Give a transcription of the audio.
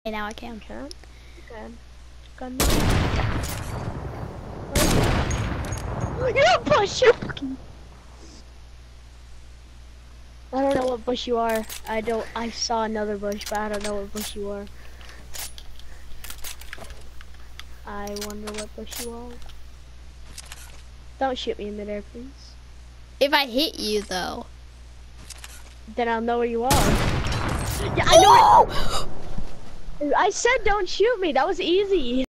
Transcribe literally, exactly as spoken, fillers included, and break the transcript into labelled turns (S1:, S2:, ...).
S1: Okay, now I can.
S2: Can't. Okay. Gun. You're a bush. I don't know what bush you are. I don't. I saw another bush, but I don't know what bush you are. I wonder what bush you are. Don't shoot me in midair, please.
S1: If I hit you, though.
S2: Then I'll know where you are. Yeah, I know it. I said don't shoot me. That was easy.